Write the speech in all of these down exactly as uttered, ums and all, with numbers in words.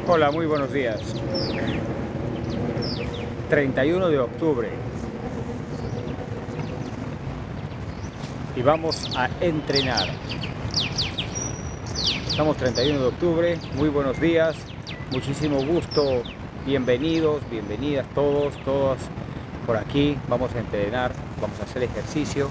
Hola, muy buenos días. treinta y uno de octubre. Y vamos a entrenar. Estamos treinta y uno de octubre. Muy buenos días. Muchísimo gusto. Bienvenidos, bienvenidas todos, todas por aquí. Vamos a entrenar, vamos a hacer ejercicio.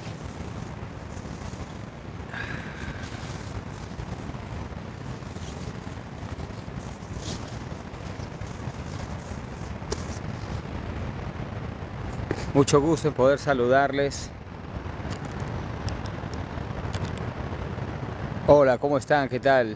Mucho gusto en poder saludarles. Hola, ¿cómo están? ¿Qué tal?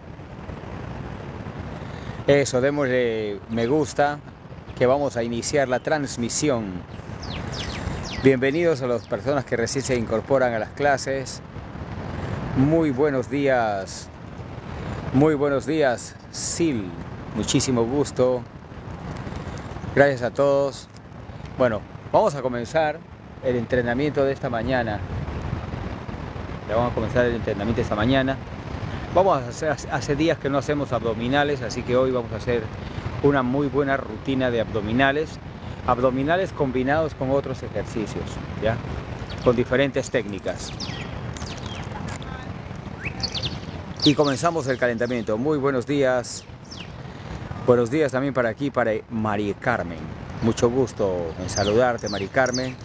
Eso, démosle me gusta, que vamos a iniciar la transmisión. Bienvenidos a las personas que recién se incorporan a las clases. Muy buenos días. Muy buenos días, Sil. Muchísimo gusto. Gracias a todos. Bueno, vamos a comenzar el entrenamiento de esta mañana. Ya vamos a comenzar el entrenamiento de esta mañana. Vamos a hacer, hace días que no hacemos abdominales, así que hoy vamos a hacer una muy buena rutina de abdominales. Abdominales combinados con otros ejercicios, ¿ya? Con diferentes técnicas. Y comenzamos el calentamiento. Muy buenos días. Buenos días también para aquí, para María Carmen. Mucho gusto en saludarte, María Carmen.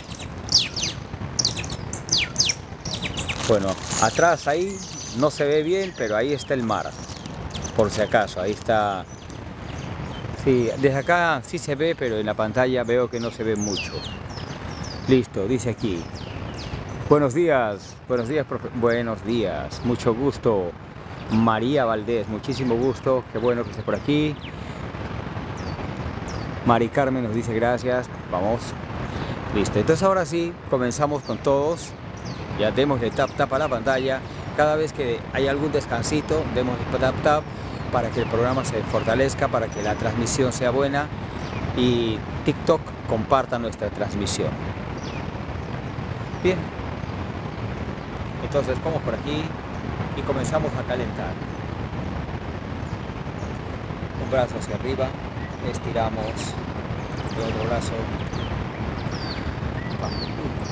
Bueno, atrás ahí no se ve bien, pero ahí está el mar. Por si acaso, ahí está. Sí, desde acá sí se ve, pero en la pantalla veo que no se ve mucho. Listo, dice aquí. Buenos días, buenos días, profe. Buenos días, mucho gusto. María Valdés, muchísimo gusto. Qué bueno que esté por aquí. Mari Carmen nos dice gracias. Vamos. Listo, entonces ahora sí, comenzamos con todos. Ya démosle tap tap a la pantalla. Cada vez que hay algún descansito, démosle tap tap para que el programa se fortalezca, para que la transmisión sea buena y TikTok comparta nuestra transmisión. Bien. Entonces vamos por aquí y comenzamos a calentar. Un brazo hacia arriba, estiramos el otro brazo. Vamos.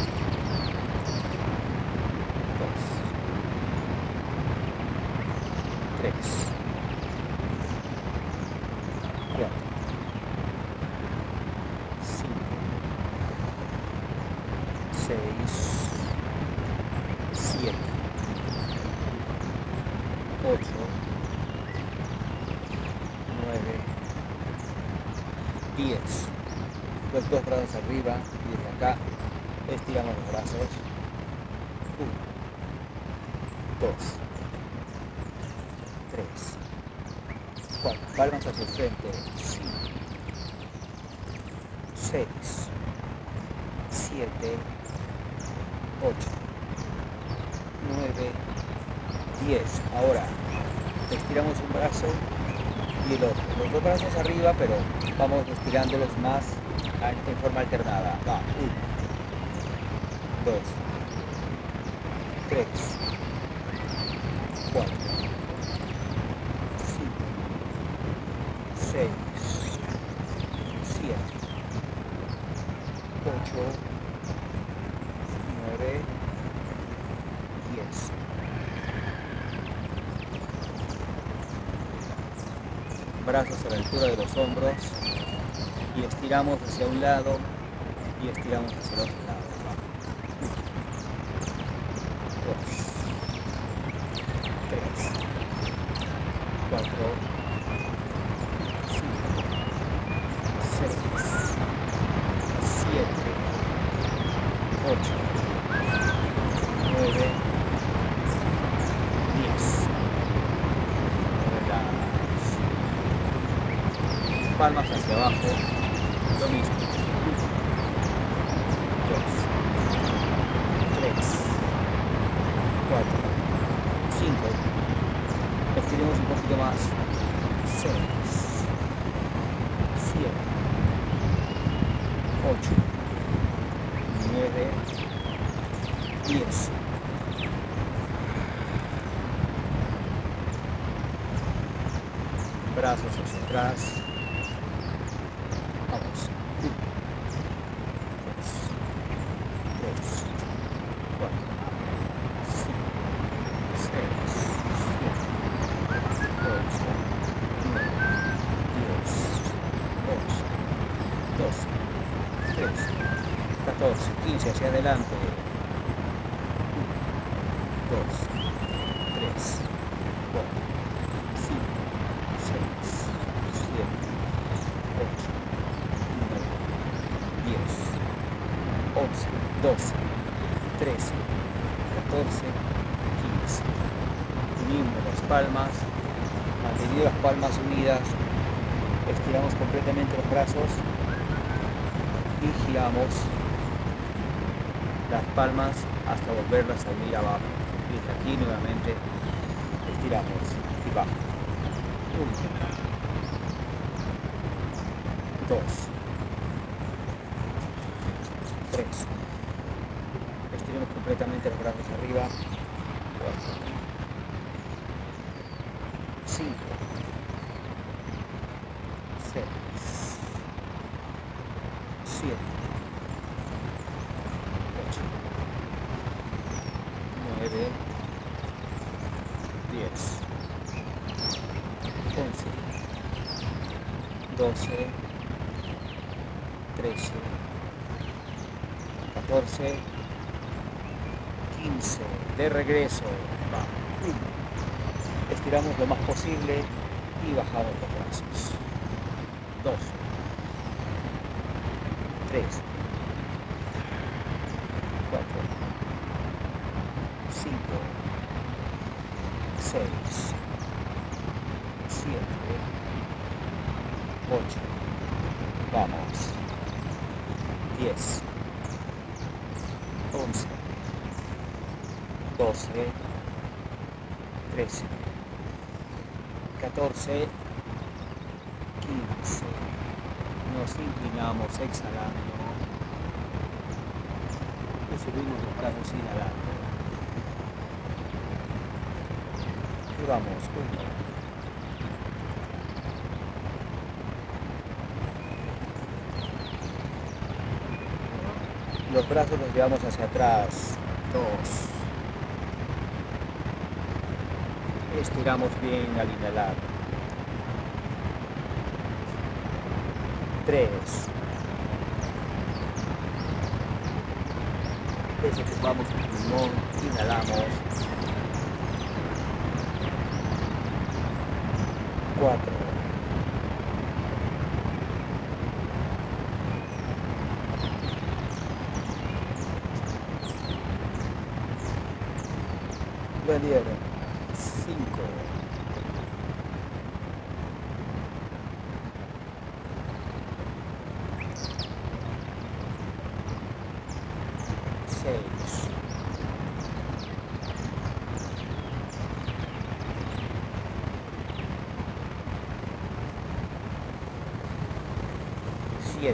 Tres, cuatro, cinco, seis, siete, ocho, nueve, diez. Los dos brazos arriba y desde acá estiramos los brazos. Uno, dos, tres, cuatro, palmas hacia el frente, cinco, seis, siete, ocho, nueve, diez. Ahora estiramos un brazo y el otro. Los dos brazos arriba, pero vamos estirándolos más en forma alternada. Va, uno, dos, tres, cuatro, seis, siete, ocho, nueve, diez. Brazos a la altura de los hombros y estiramos hacia un lado y estiramos hacia el otro lado. Dos, tres, cuatro, siete, ocho, nueve, diez. Palmas hacia abajo, lo mismo. Dos, tres, cuatro, cinco. Estiremos un poquito más. Seis, siete, ocho, nueve, diez. brazos hacia atrás. Vamos. uno, dos, tres, cuatro, cinco, seis, siete, ocho, nueve, diez, once, doce, trece, catorce, quince, hacia adelante. uno, dos, tres, cuatro, cinco, seis, siete, ocho, nueve, diez, once, doce, trece, catorce, quince. Unimos las palmas, manteniendo las palmas unidas, estiramos completamente los brazos y giramos las palmas hasta volverlas a unir abajo. Y desde aquí nuevamente estiramos y bajo. uno, dos, tres. Estiremos completamente los brazos arriba. cuatro, cinco, seis, siete, ocho, nueve, diez, once, doce, trece, catorce, quince. De regreso. Va. Estiramos lo más posible y bajamos los brazos. dos, tres, cuatro, cinco, seis, siete, ocho, vamos, diez, once, doce, trece, catorce, quince. Nos inclinamos exhalando y subimos los brazos inhalando. Y vamos, uno, los brazos los llevamos hacia atrás. Dos. Estiramos bien al inhalar. Tres. Desocupamos el pulmón, inhalamos. Cuatro. Valieron. Cinco. Seis. Siete.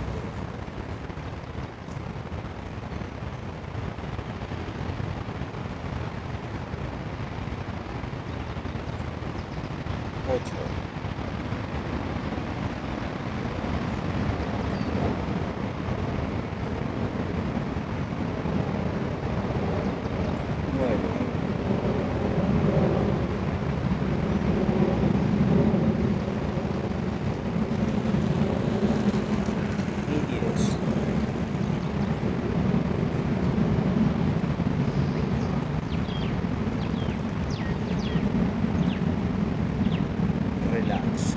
Ocho. Nueve. Y diez. Relax.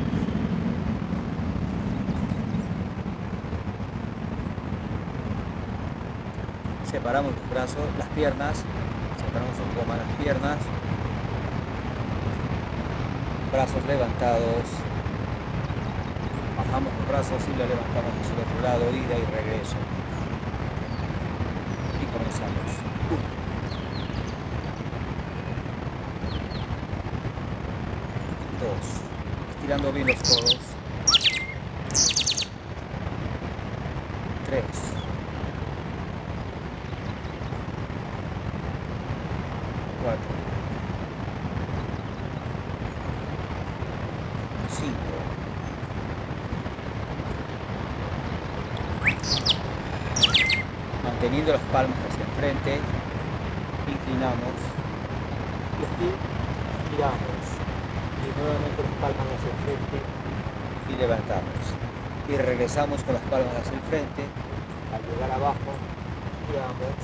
Separamos los brazos, las piernas, separamos un poco más las piernas, brazos levantados, bajamos los brazos y los levantamos hacia el otro lado, ida y regreso. Y comenzamos. Uno. Dos. Estirando bien los codos. Tres. Cuatro. Cinco. teniendo las palmas hacia el frente, inclinamos y aquí giramos y nuevamente las palmas hacia el frente y levantamos y regresamos con las palmas hacia el frente. Al llegar abajo giramos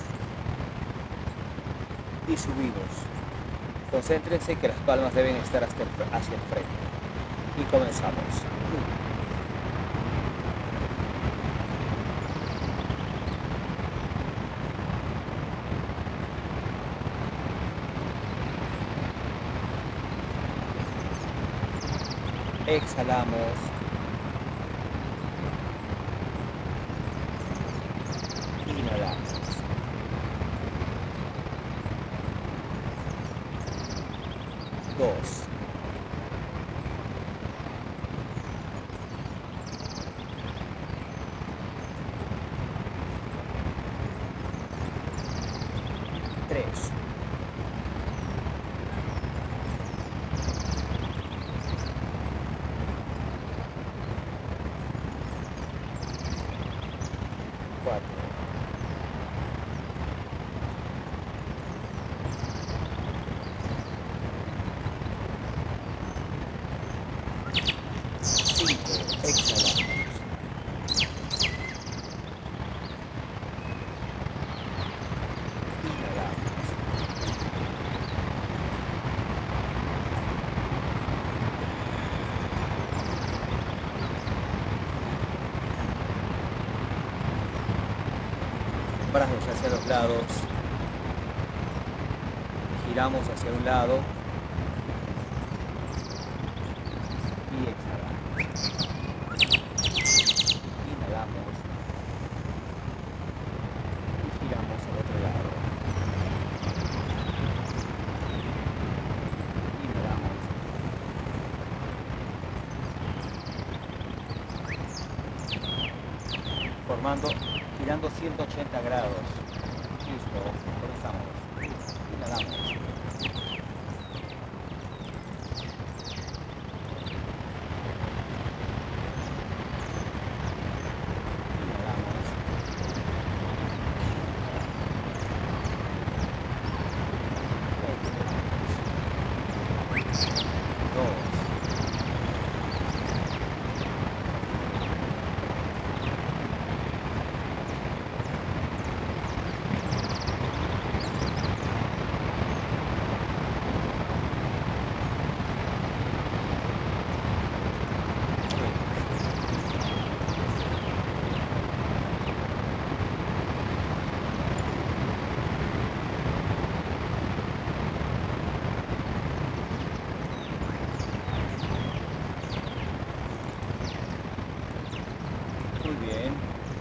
y subimos. Concéntrense que las palmas deben estar hasta el, hacia el frente y comenzamos. Exhalamos. Inhalamos. Dos. Tres. Cuatro. Cinco. Exhalamos. Inhalamos. Brazos hacia los lados, giramos hacia un lado y exhalamos. Inhalamos y giramos al otro lado. Inhalamos. Formando, girando ciento ochenta grados. Listo, comenzamos. Inhalamos. Muy bien.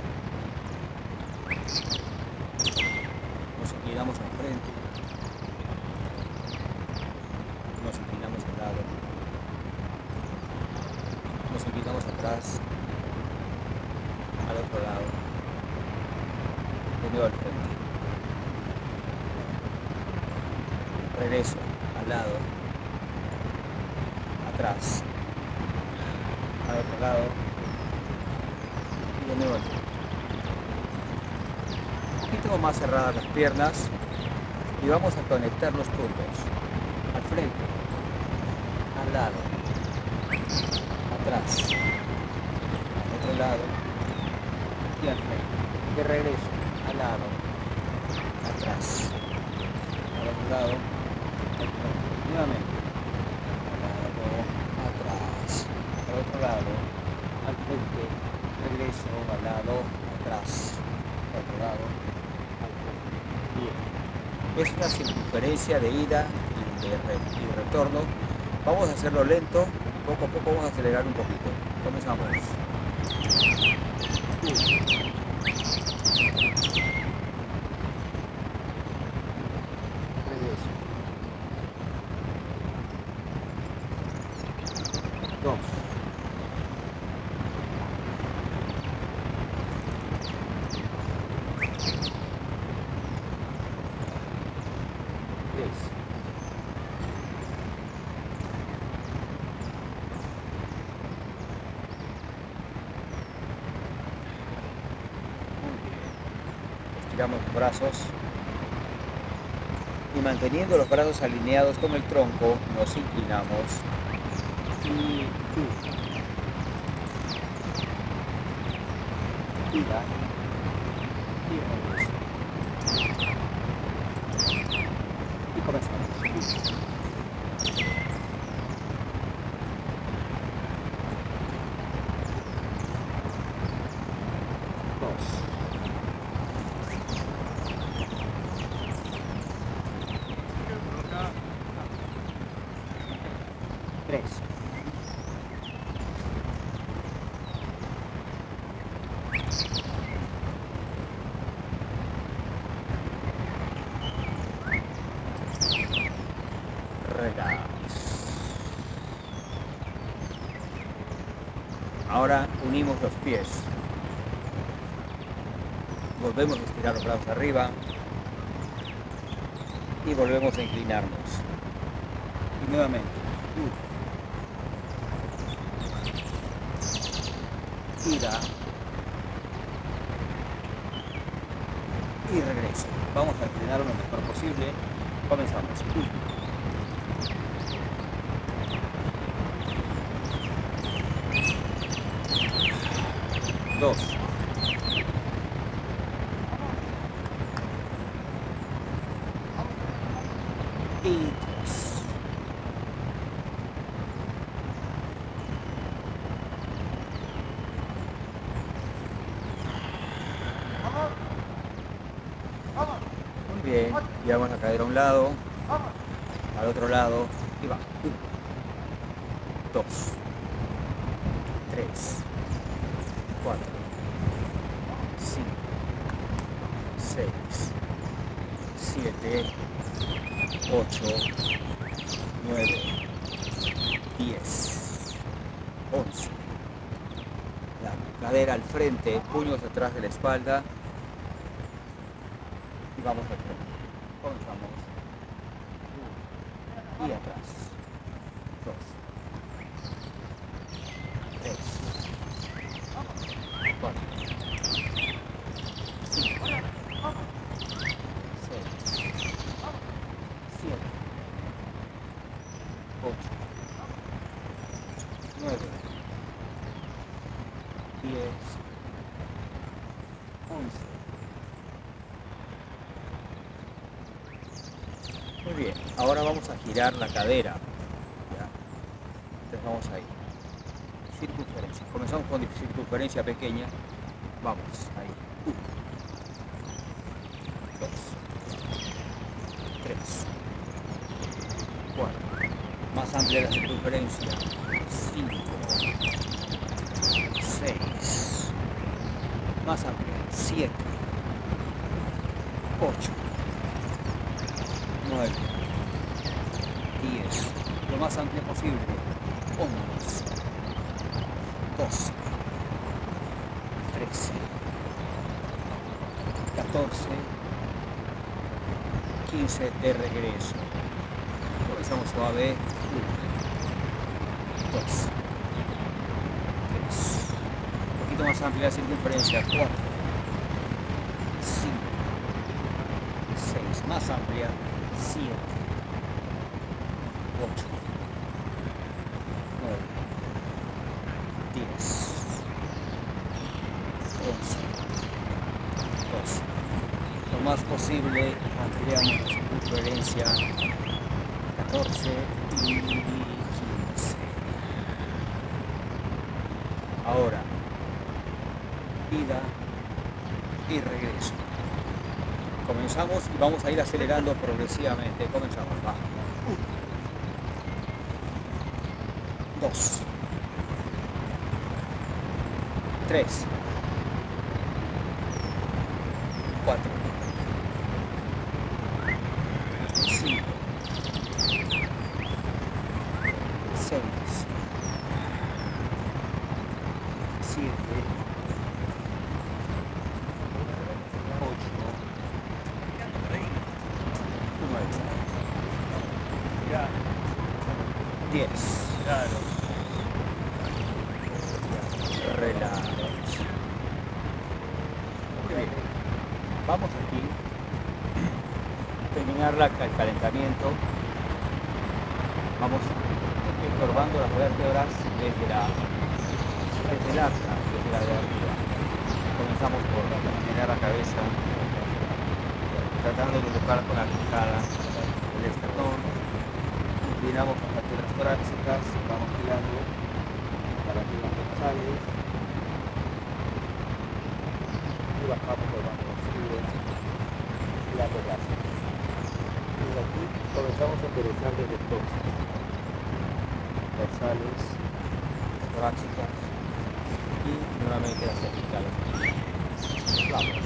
Nos inclinamos al frente. Nos inclinamos al lado. Nos inclinamos atrás. Al otro lado. De nuevo al frente. Regreso al lado. Atrás. Al otro lado. De nuevo al frente. Un poquito más cerradas las piernas y vamos a conectar los puntos al frente, al lado, atrás, al otro lado y al frente. De regreso, al lado, atrás, al otro lado, al frente. Nuevamente, al lado, atrás, al otro lado, al frente. Regreso, al lado, atrás, al otro lado, al frente. Bien. Es una circunferencia de ida y de re y retorno. Vamos a hacerlo lento, poco a poco vamos a acelerar un poquito. Comenzamos. Regreso. Dos. estiramos los brazos y manteniendo los brazos alineados con el tronco nos inclinamos y gira y regreso y comenzamos. Tres. Relax. Ahora unimos los pies. Volvemos a estirar los brazos arriba y volvemos a inclinarnos. Y nuevamente. Gira y regreso. Vamos a inclinar lo mejor posible. Comenzamos. Dos. Y tres. Muy bien, llevamos la cadera a un lado, al otro lado, y va. Uno, dos, tres, cuatro, cinco, seis, siete, ocho, nueve, diez, once. La cadera al frente, puños detrás de la espalda. Y vamos al frente. Comenzamos. Uno. Y atrás. Dos. Tres. Cuatro. Cinco. Seis. Siete. Ocho. Nueve. Diez. Once. Muy bien, ahora vamos a girar la cadera. ¿Ya? Entonces vamos ahí. Circunferencia. Comenzamos con circunferencia pequeña. Vamos, ahí. Uno. Dos. Tres. Cuatro. Más amplia la circunferencia. Cinco. Seis. Más amplia. Siete. Ocho. nueve, diez, lo más amplio posible, once, doce, trece, catorce, quince, de regreso. Comenzamos suave, uno, dos, tres, un poquito más amplia la circunferencia, cuatro, cinco, seis, más amplia, siete, ocho, nueve, diez, once, doce. Lo más posible ampliamos la circunferencia, catorce y quince. Ahora, ida y regreso. Comenzamos y vamos a ir acelerando progresivamente. Comenzamos. Va. Uno. Dos. Tres. Cuatro. Cinco. Seis. Siete. diez. Claro. Relax. Muy bien. vamos aquí a terminar la, el calentamiento. Vamos encorvando las vértebras desde la desde el asna, desde la de arriba. Comenzamos por mantener la cabeza, tratando de tocar con la quijada el esternón. Inclinamos las vértebras torácicas, vamos girando para arriba dorsales y bajamos por bajo, girando brazos. Y aquí comenzamos a enderezar desde el torso, dorsales, torácicas y nuevamente las cervicales. Vamos.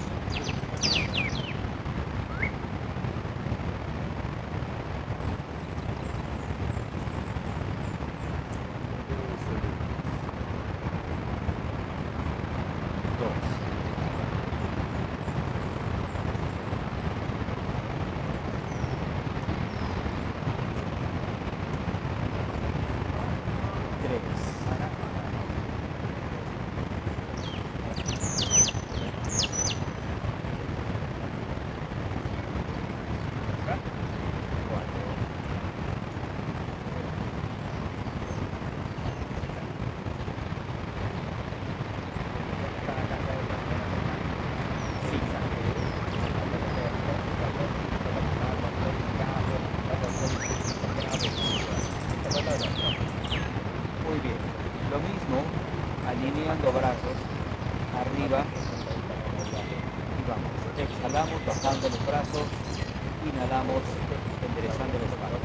Muy bien, lo mismo, alineando brazos arriba y vamos, exhalamos bajando los brazos, inhalamos enderezando la espalda.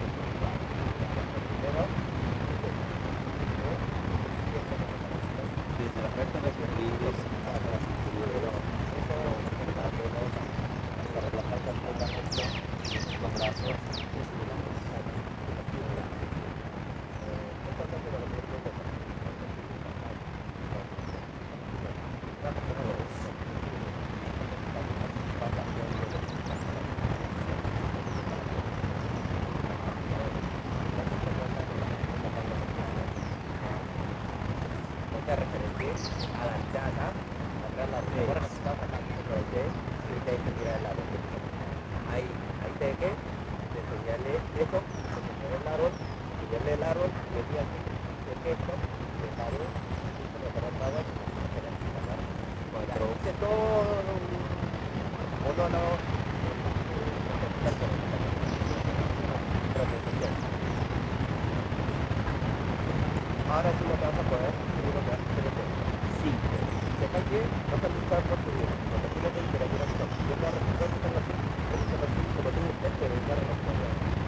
Desde las vértebras cervicales hasta la cintura, para relajar los brazos. Referente a la llana, atrás la rueda que está sacando por el de y te enseñaré el árbol. Ahí, ahí te que te señale eso, te señale el árbol, señale el árbol, y el día de esto, el árbol, y se lo trataba y se lo trataba. Cuatro. Hice todo uno no. Ahora sí lo que vas a poder, seguro que vas a hacer eso. cinco. Se cae bien, no te buscar por tu vida. Cuando tú le des temperatura que son. Yo la respuesta que tengo así, es que así, como tú buscas, pero es la respuesta.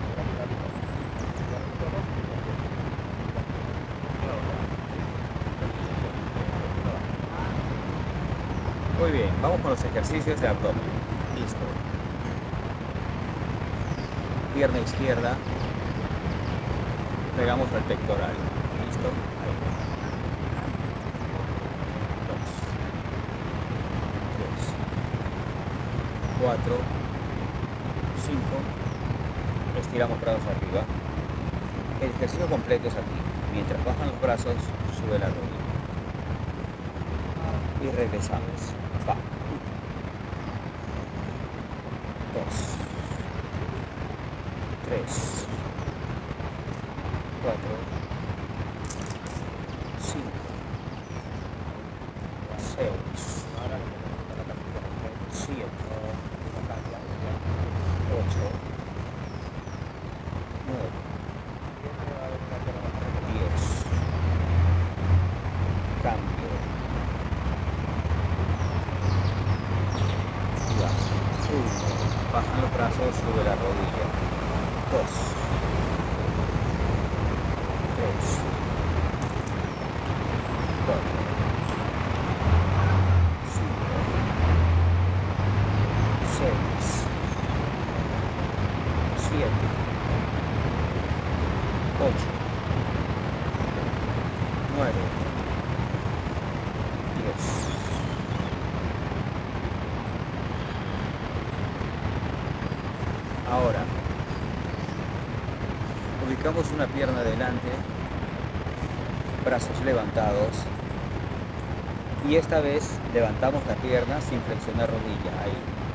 Muy bien, vamos con los ejercicios de abdomen. Listo. Pierna izquierda. Pegamos al pectoral. Listo. Ahí. Dos. Tres. Cuatro. Cinco. Estiramos brazos arriba. El ejercicio completo es aquí. Mientras bajan los brazos, sube la rodilla. Y regresamos. Va. Dos. Tres. Cuatro. Cinco. Seis. Siete. Ocho. Nueve. Diez. Cambio. Uno. Bajan los brazos, sube la rodilla. Dos. Tres. Cuatro. Cinco. Seis. Siete. Ocho. Nueve. Diez. Ahora, ubicamos una pierna adelante, brazos levantados, y esta vez levantamos la pierna sin flexionar rodilla, ahí.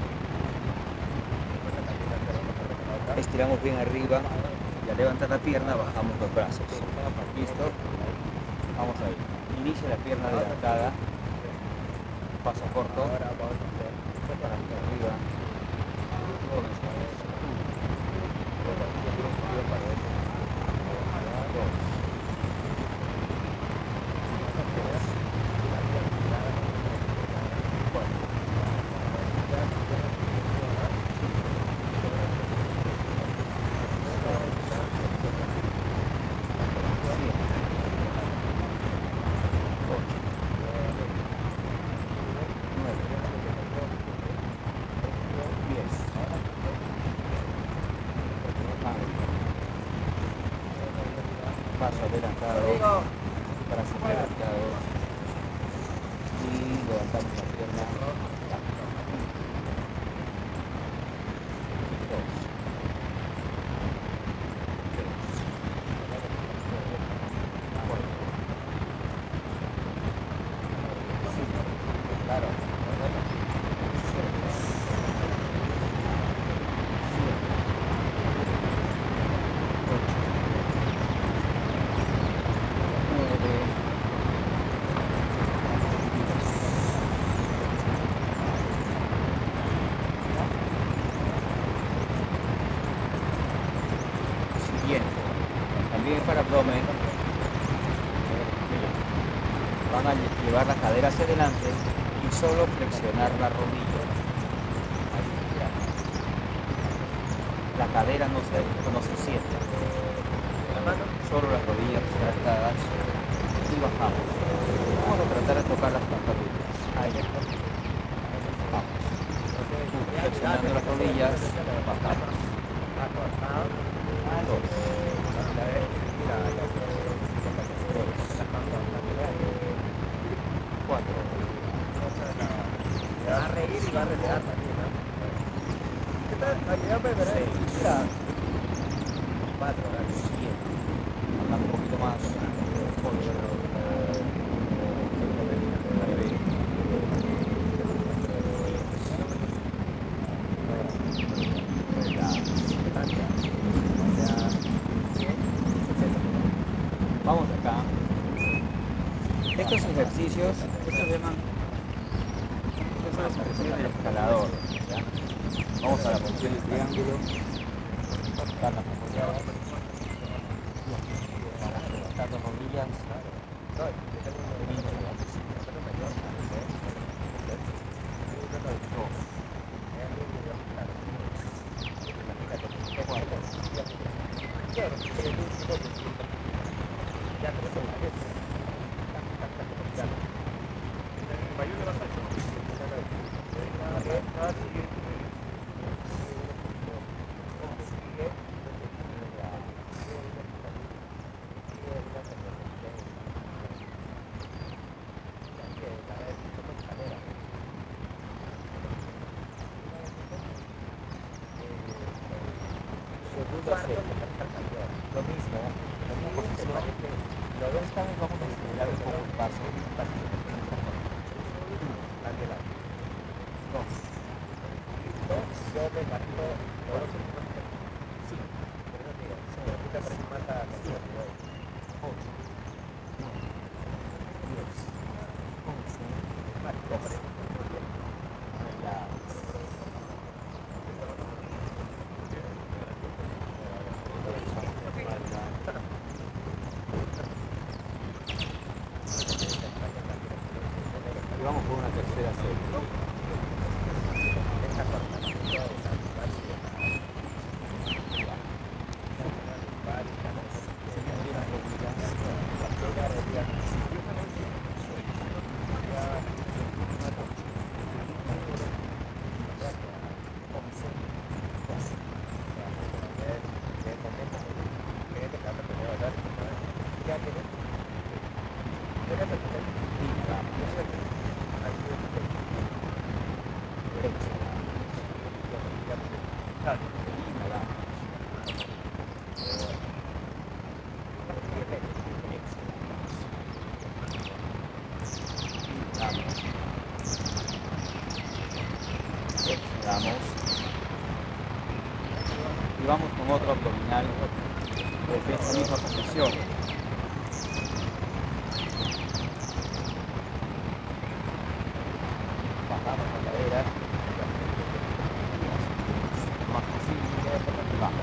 estiramos bien arriba y al levantar la pierna bajamos los brazos. ¿Listo? Vamos a ir. Inicia la pierna adelantada, paso corto, para arriba. Paso adelantado para seguir adelantado y levantamos la pierna. Dos. Cuatro. Cinco. Claro. También para abdomen van a llevar la cadera hacia adelante y solo flexionar la rodilla. La cadera no se, no se sienta, solo las rodillas levantadas y bajamos. Vamos a tratar de tocar las pantorrillas. Ahí. Vamos. Flexionando las rodillas, bajamos. Dos. Cuatro. Va a reír y va a retirar también, ¿no? ¿Qué tal? Ayúdame a ver. Seis. Cuatro. Siete. Andamos un poquito más. Ocho. Vamos acá. Estos ejercicios, estos se llaman, estos son las ejercicios del escalador, ¿ya? Vamos a la posición del triángulo, piernas apoyadas, levantar las rodillas, lo mismo, la misma posición, pero esta vez vamos a estirar un poco el paso, dos, doble partido, cinco, ocho, nueve, diez, once, doce, y vamos por una tercera serie. vamos con otro abdominal desde esa misma posición. Bajamos la cadera. Más posible. Baja.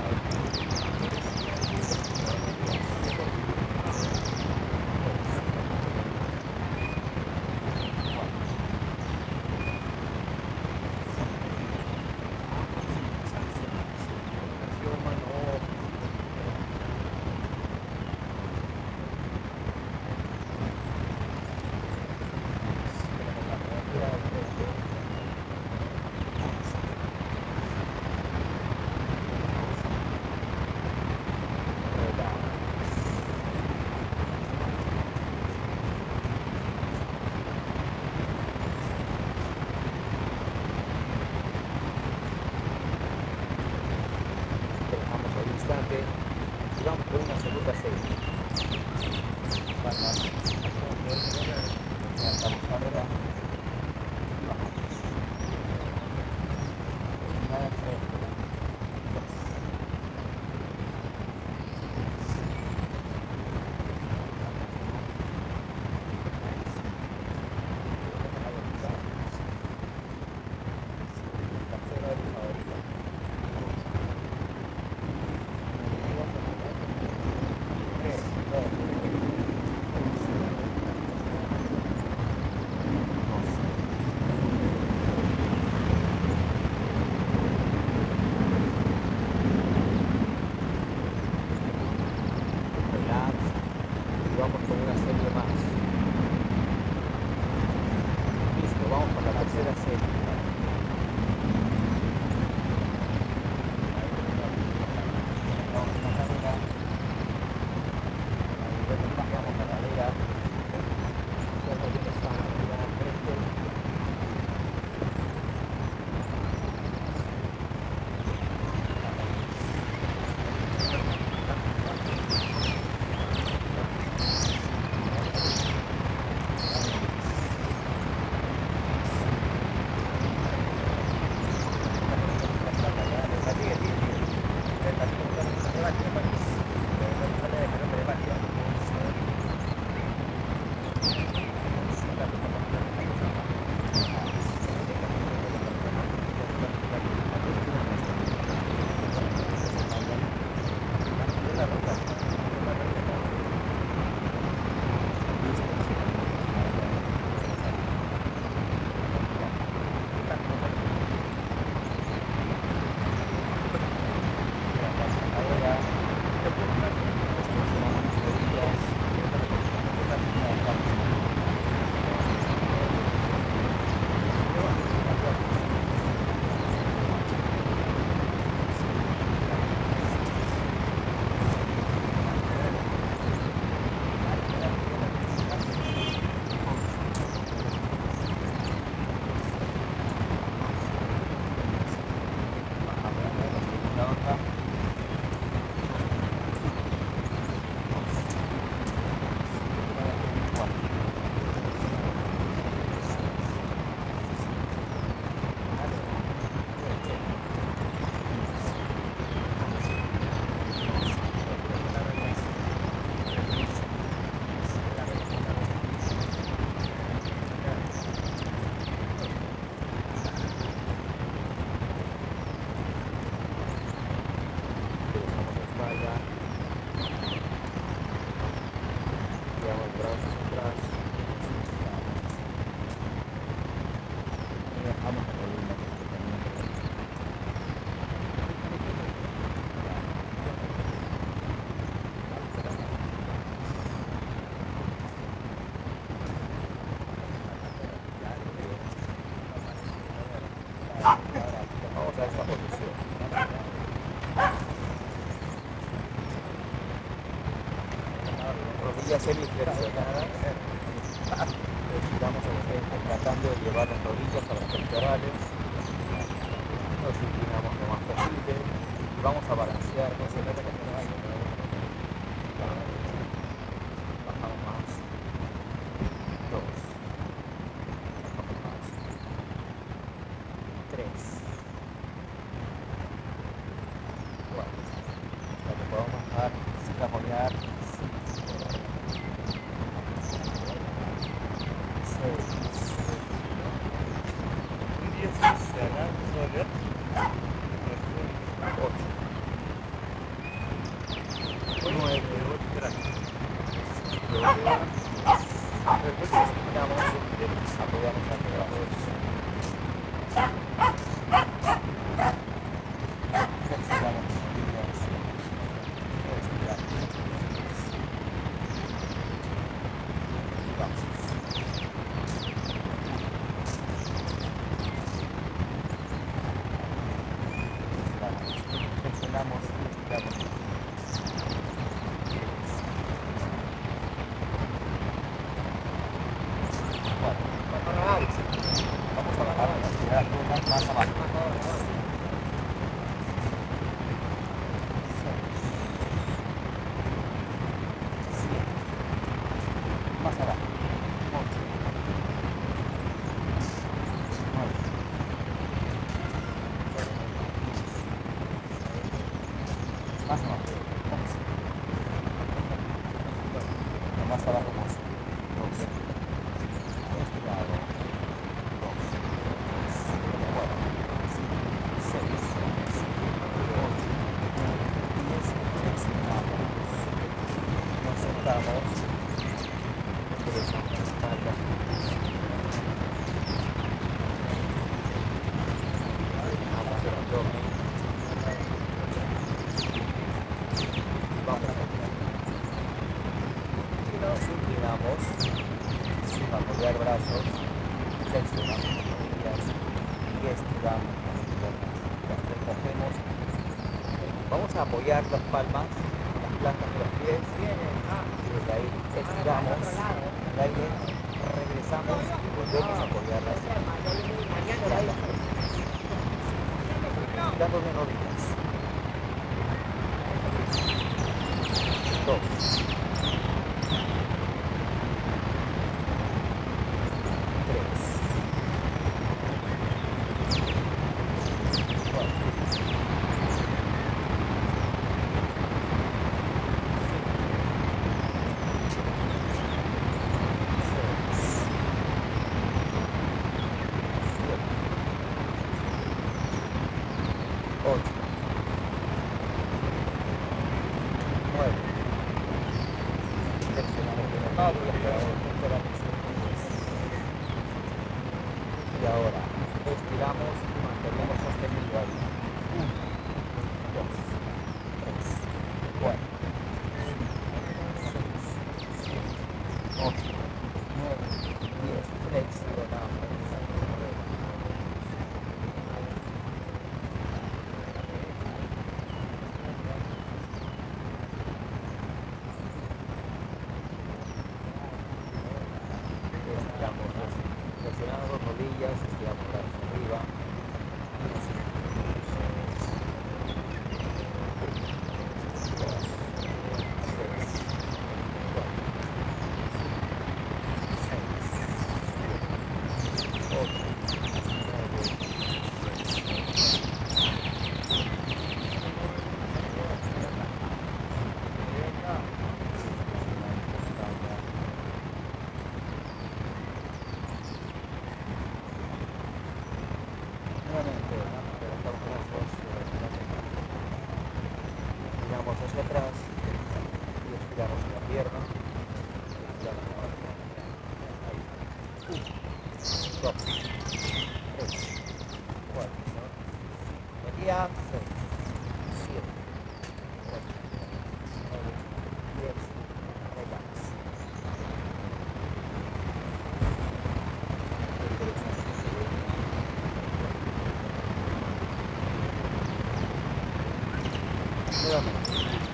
Y vamos por una segunda serie. Palmas. Levantamos cadera. Vamos con una serie más. Listo, vamos por la tercera serie. Vamos con la cadera. Bajamos la cadera. Cuando viene esta arriba al frente. Vamos a esta posición. Rodillas semiflexionadas. Estiramos al frente tratando de llevar las rodillas a las pectorales. Nos inclinamos lo más posible y vamos a balancear. Bajamos más. Dos. Bajamos más. Tres. Cuatro. Vamos a bajar, a estirar más, más abajo. Más abajo. ocho. nueve. Más abajo. once. Más abajo más. doce. Estirado. dos. cuatro. seis. ocho. diez. Flexionamos. Nos sentamos. Enderezamos la espalda. Vamos al abdomen. Vamos a continuar. Nos inclinamos sin apoyar brazos, flexionamos las rodillas y estiramos las piernas. Recogemos. Vamos a apoyar las palmas, las plantas de los pies y desde ahí estiramos el aire, regresamos y volvemos a apoyarlas. Estirando de rodillas. Dos. Y ahora estiramos y mantenemos sostenido ahí. uno, dos, tres, cuatro, cinco, seis, siete, ocho, nueve, diez. Flexionamos. Flexionamos las rodillas, estiramos las arriba y nos giramos hacia atrás y estiramos la pierna. uno, dos, tres, cuatro, cinco, seis, siete, ocho, nueve, diez. Relax. Nuevamente.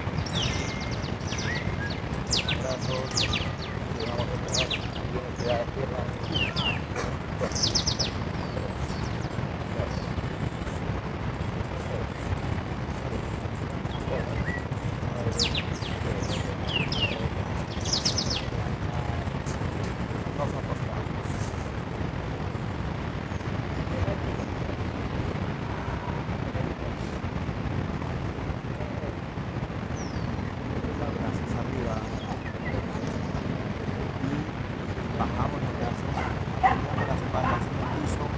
Brazos, llegamos atrás, bien estiradas piernas. dos, tres, cuatro, cinco, seis, siete, ocho, nueve, diez. Nos acostamos. Bajamos los brazos, apoyamos las palmas en el piso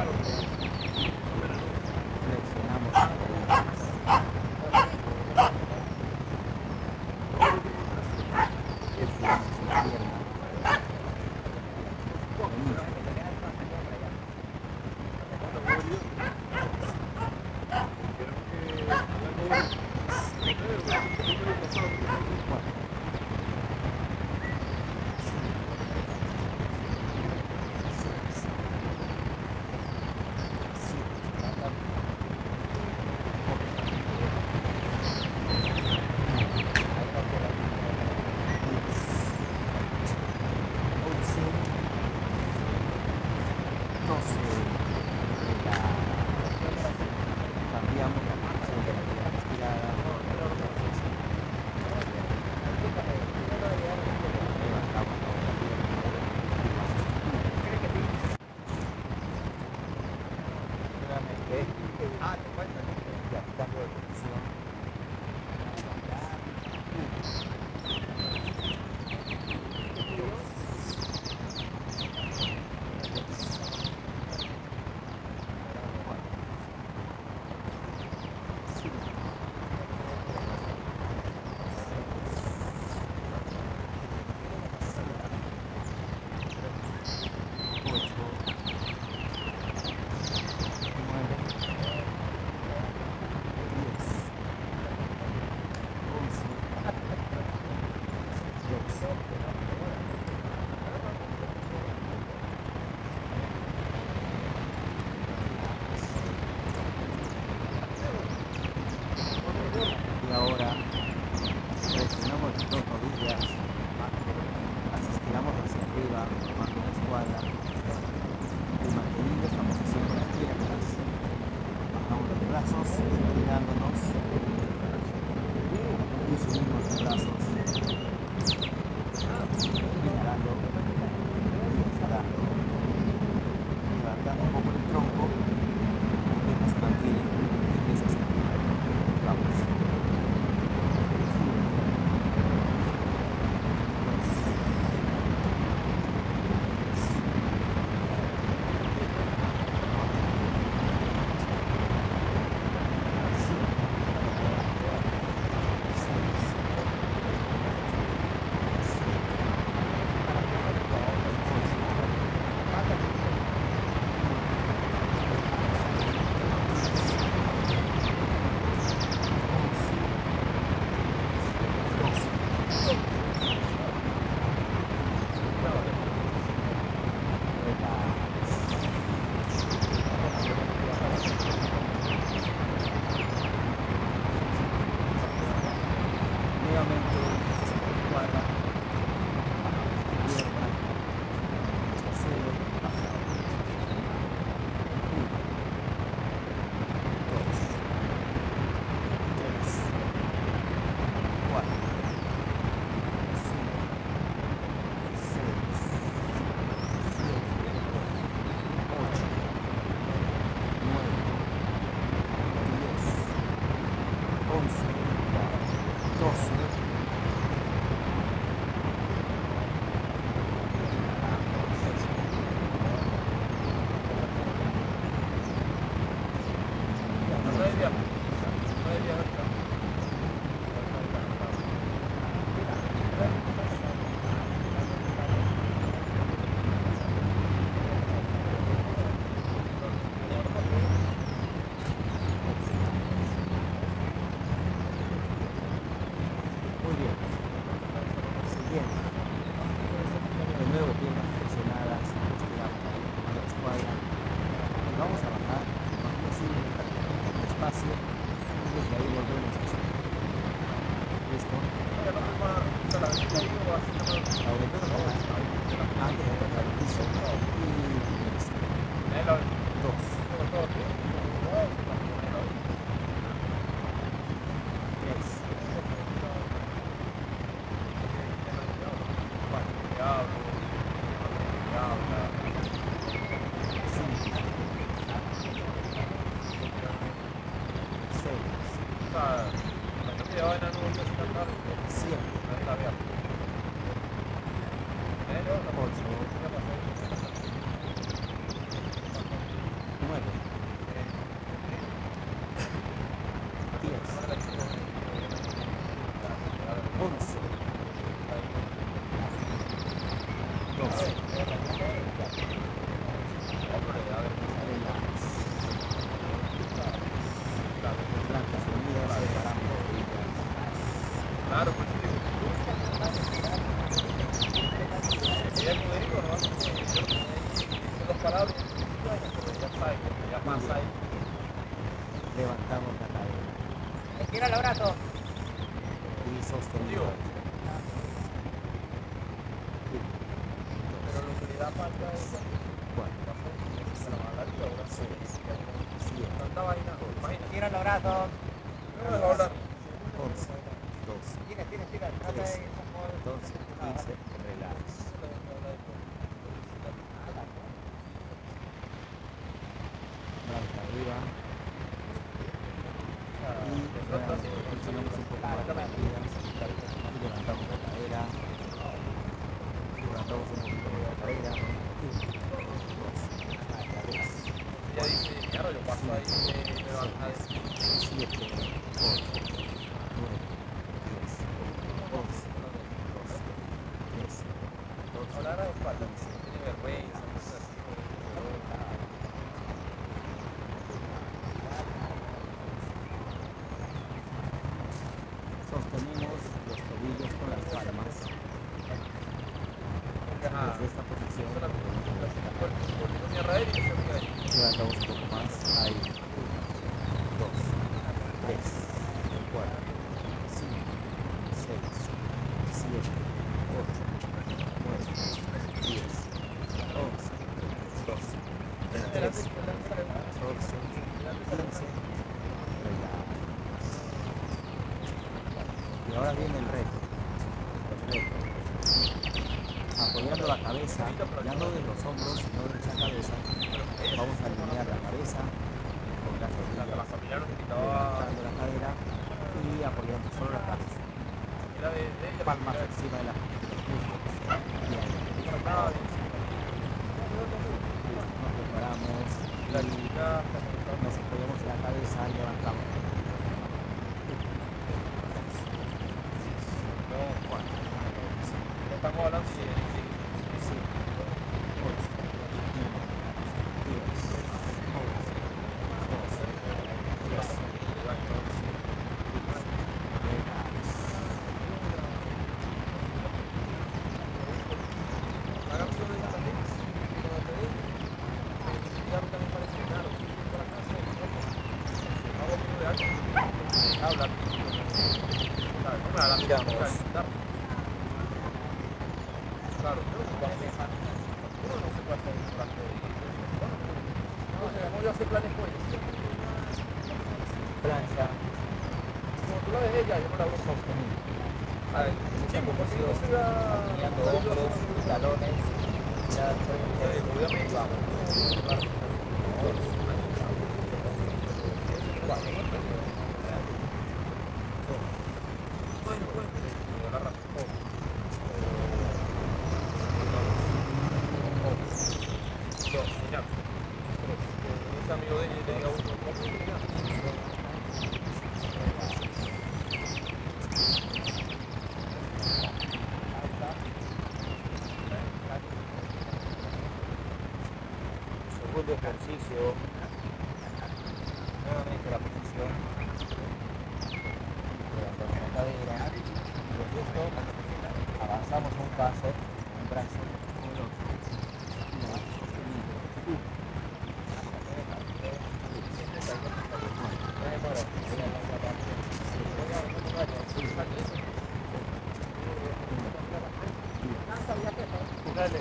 Flexionamos las piernas. Estiramos la pierna. Cambiamos la posición de la pierna estirada. Levantamos la otra pierna. Nuevamente. Ah, te cuento. Ya, cambio de posición. Y ahora presionamos las dos rodillas, las estiramos hacia arriba, formando la espalda y manteniendo esta posición con las piernas. Bajamos los brazos, inclinándonos y subimos los brazos, inhalando y exhalando, levantando un poco el tronco, las piernas se mantienen y empieza a salir. Vamos. nueve, diez, once, doce, blancas unidas, separando orillas. Claro, pues sí. Si es Rodrigo, no hace dos palabras, pero ya sabe, ya pasa ahí. Levantamos la cadera Estira el brazo. y sostenemos. Pero lo que le da falta es cuatro, seis, siete, tanta vaina, imagínate. Estira el brazo. Ahora, once, doce, Tira, tira, tira. Trata de trece, ir como- catorce, quince, relax. Blanca arriba. Y nuevamente presionamos un poco más las caídas y levantamos la cadera. Levantamos un poquito más la cadera. uno, dos, tres, ella dice, claro, yo paso ahí de levantar. siete, ocho, nueve, diez, once, doce, trece, catorce, Hablar a espalda, quince, tiene vergüenza. sostenemos los tobillos con las palmas. Desde esta posición levantamos un poco más. Ahí. uno, dos, tres, cuatro, cinco, seis, siete, ocho, nueve, diez, once, doce, trece, catorce, quince. Relax. Y ahora viene el reto. El reto. Apoyando la cabeza, ya no de los hombros, sino de la cabeza, vamos a alinear la cabeza con las rodillas, levantando la cadera y apoyando solo la cabeza. Palmas encima de la muslos. Bien. Nos preparamos y nos apoyamos en la cabeza y levantamos. Estamos hablando de hablar. Claro, la miramos. Claro, uno no se puede hacer un plan de... Entonces, ¿cómo yo hacer planes con ella? Plancha, Como tú la ves ella, yo no la hago sostenido. ¿sabes? Chico, porque no se va... Alineando hombros, talones, ya Obviamente. vamos. Bueno, bueno. Agarra. Dos, ya. Ese amigo de ella le diga uno, ¿cómo? Segundo ejercicio, nuevamente la posición, levantamos la cadera, y después de esto avanzamos un paso, un brazo, con el otro, más sostenido, uno, Dale.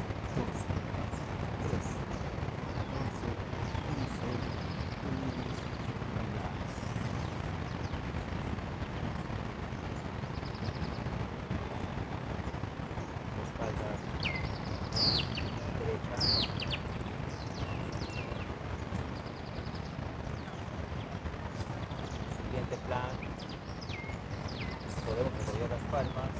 Siguiente plan, podemos apoyar las palmas,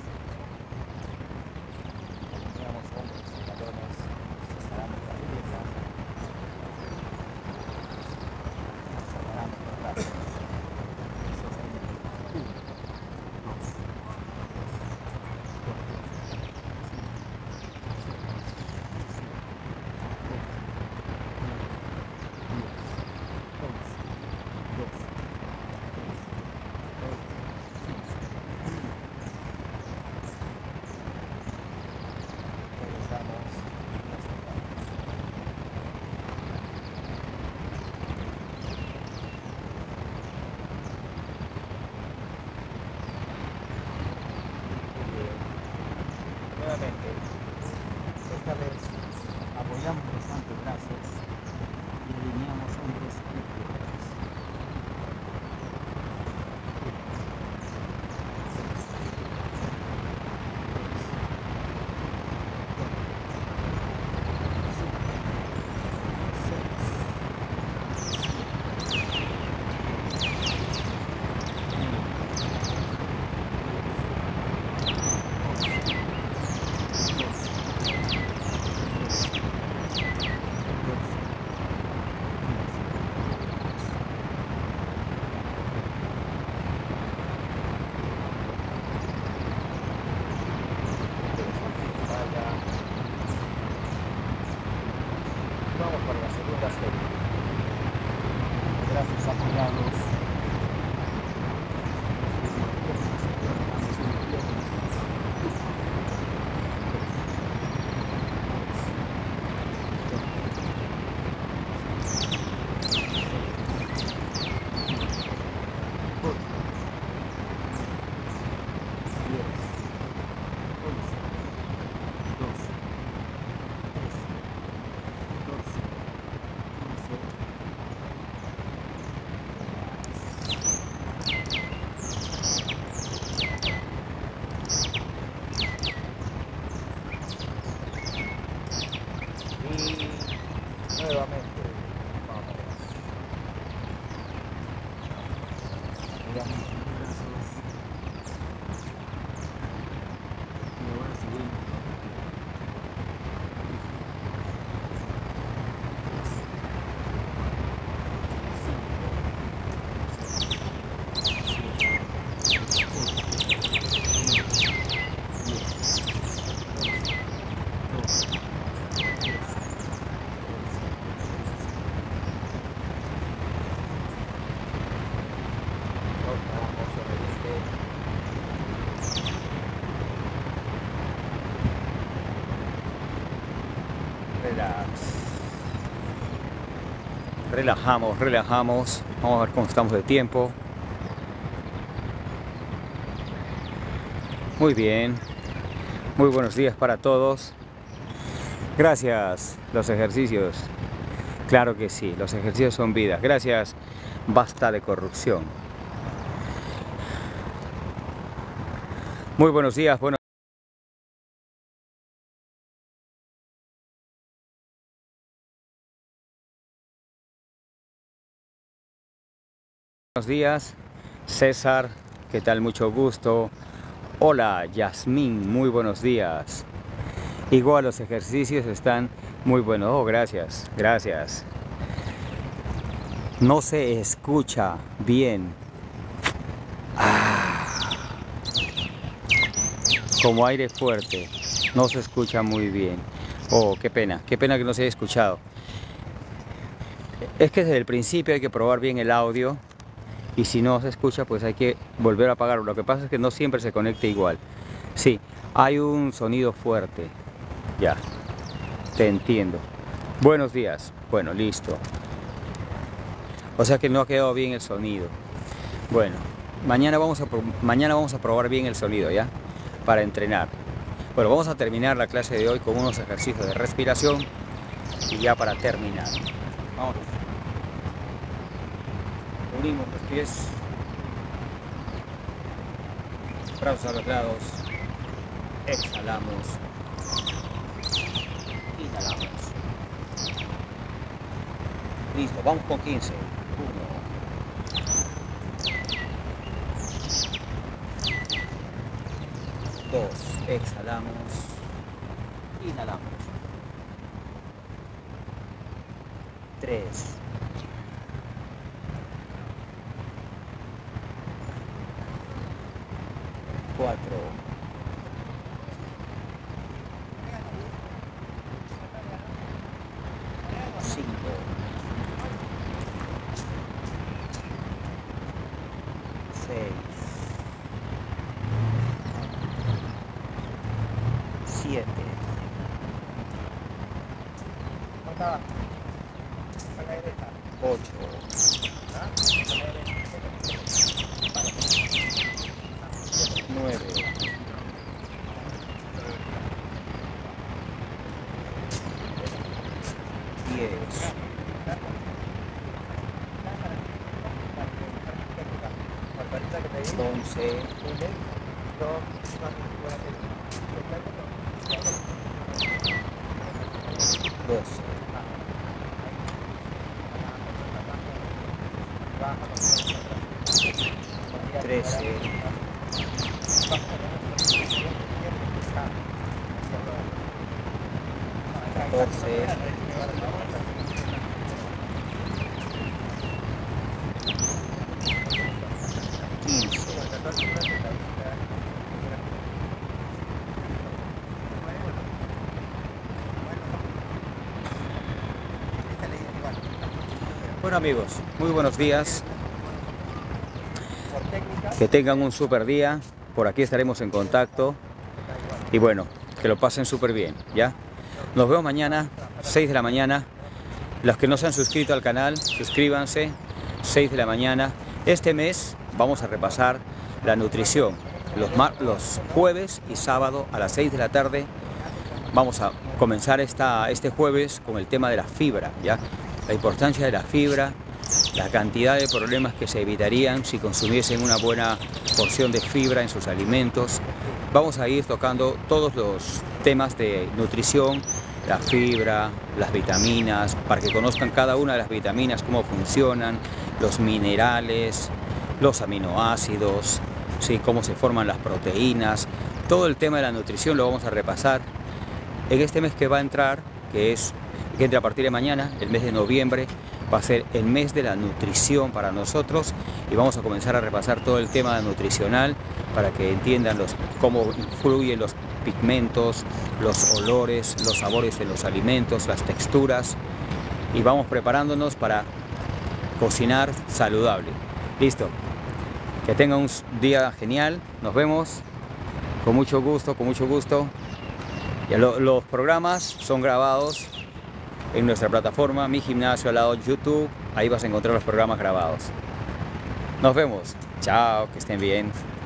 alineamos hombros y talones, separamos las piernas, Relajamos, relajamos. Vamos a ver cómo estamos de tiempo. Muy bien. Muy buenos días para todos. Gracias. Los ejercicios. Claro que sí, los ejercicios son vida. Gracias. Basta de corrupción. Muy buenos días. Buenos Buenos días, César, ¿qué tal? Mucho gusto. Hola, Yasmín, muy buenos días. Igual los ejercicios están muy buenos. Oh, gracias, gracias. No se escucha bien. Ah, como aire fuerte, no se escucha muy bien. Oh, qué pena, qué pena que no se haya escuchado. Es que desde el principio hay que probar bien el audio. Y si no se escucha, pues hay que volver a apagarlo. Lo que pasa es que no siempre se conecta igual. Sí, hay un sonido fuerte. Ya, te entiendo. Buenos días. Bueno, listo. O sea que no ha quedado bien el sonido. Bueno, mañana vamos a, mañana vamos a probar bien el sonido, ¿ya? Para entrenar. Bueno, vamos a terminar la clase de hoy con unos ejercicios de respiración. Y ya para terminar. Vamos. Unimos los pies, brazos a los lados, exhalamos, inhalamos. Listo, vamos con quince. uno, dos, exhalamos, inhalamos. tres, cuatro, cinco, seis, siete, ocho, nueve, diez, once, doce, trece, catorce, quince, bueno amigos, muy buenos días. Que tengan un super día. Por aquí estaremos en contacto. Y bueno, que lo pasen súper bien, ¿ya? Nos vemos mañana, seis de la mañana. Los que no se han suscrito al canal, suscríbanse, seis de la mañana. Este mes vamos a repasar la nutrición. Los, los jueves y sábado a las seis de la tarde vamos a comenzar esta, este jueves con el tema de la fibra, ¿ya? La importancia de la fibra, la cantidad de problemas que se evitarían si consumiesen una buena porción de fibra en sus alimentos. Vamos a ir tocando todos los temas de nutrición, la fibra, las vitaminas, para que conozcan cada una de las vitaminas, cómo funcionan, los minerales, los aminoácidos, ¿sí? Cómo se forman las proteínas. Todo el tema de la nutrición lo vamos a repasar en este mes que va a entrar, que es que entra a partir de mañana, el mes de noviembre. Va a ser el mes de la nutrición para nosotros y vamos a comenzar a repasar todo el tema nutricional para que entiendan los, cómo influyen los pigmentos, los olores, los sabores de los alimentos, las texturas, y vamos preparándonos para cocinar saludable. Listo, que tengan un día genial, nos vemos con mucho gusto, con mucho gusto. Ya lo, los programas son grabados en nuestra plataforma Mi Gimnasio al lado YouTube Ahí vas a encontrar los programas grabados. Nos vemos. Chao, que estén bien.